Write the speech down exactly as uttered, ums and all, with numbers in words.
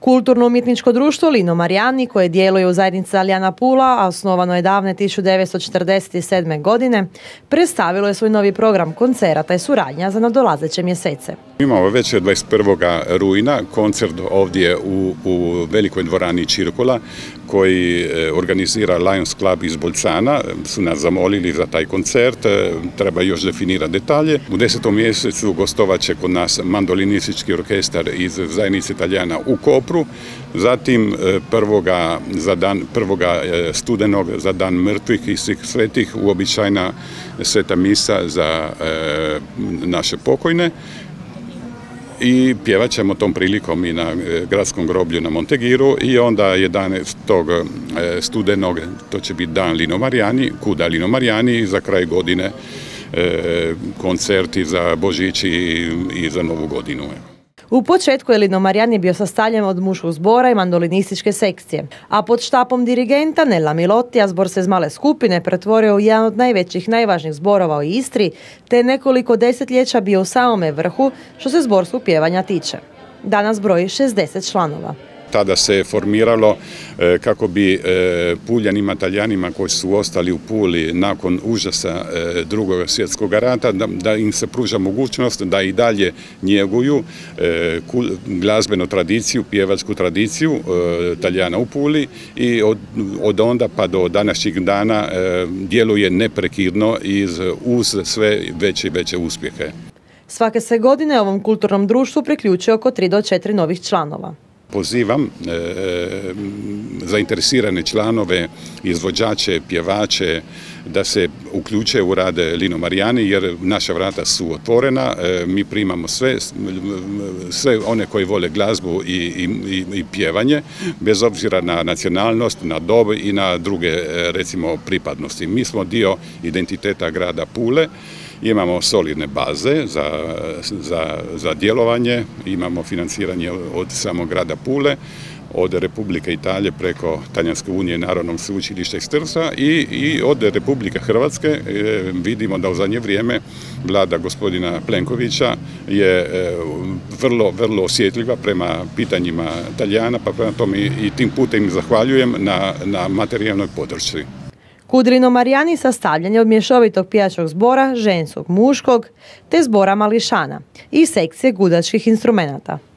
Kulturno-umjetničko društvo Lino Mariani, koje djeluje u zajednici Talijana Pula, a osnovano je davne tisuću devetsto četrdeset sedme. godine, predstavilo je svoj novi program koncerata i suradnja za nadolazeće mjesece. Imamo već dvadeset prvog rujna koncert ovdje u, u velikoj dvorani Čirkola koji organizira Lions Club iz Bolcana. Su nas zamolili za taj koncert, treba još definirati detalje. U desetom mjesecu gostovat će kod nas mandolinistički orkestar iz zajednice Talijana u Kopru. Zatim prvoga, za dan, prvoga studenog za dan mrtvih i svih svetih uobičajena sveta misa za e, naše pokojne. I pjevat ćemo tom prilikom i na gradskom groblju na Montegiru i onda jedanaestog studenog, to će biti dan Lino Mariani, kuda Lino Mariani i za kraj godine koncerti za Božić i za Novu godinu. U početku je Lino Mariani bio sastavljen od muškog zbora i mandolinističke sekcije, a pod štapom dirigenta Nella Milotija zbor se iz male skupine pretvorio u jedan od najvećih, najvažnijih zborova u Istri, te nekoliko desetljeća bio u samome vrhu što se zborskog pjevanja tiče. Danas broji šezdeset članova. Tada se je formiralo kako bi Puljanima, Talijanima koji su ostali u Puli nakon užasa drugog svjetskog rata, da, da im se pruža mogućnost da i dalje njeguju glazbenu tradiciju, pjevačku tradiciju Talijana u Puli i od, od onda pa do današnjeg dana djeluje neprekidno iz, uz sve veće i veće uspjehe. Svake se godine ovom kulturnom društvu priključuje oko tri do četiri novih članova. Pozivam e, zainteresirane članove, izvođače, pjevače da se uključe u rad Lino Mariani jer naša vrata su otvorena, e, mi primamo sve, sve one koji vole glazbu i, i, i pjevanje, bez obzira na nacionalnost, na dob i na druge recimo pripadnosti. Mi smo dio identiteta grada Pule. Imamo solidne baze za, za, za djelovanje, imamo financiranje od samog grada Pule, od Republike Italije preko Talijanske unije Narodnog sveučilišta iz Trsta i, i od Republike Hrvatske. E, vidimo da u zadnje vrijeme vlada gospodina Plenkovića je e, vrlo, vrlo osjetljiva prema pitanjima Talijana, pa prema tome i, i tim putem im zahvaljujem na, na materijalnoj podršci. Kud Lino Mariani sastavljen je od mješovitog pjevačkog zbora, ženskog, muškog, te zbora mališana i sekcije gudačkih instrumenata.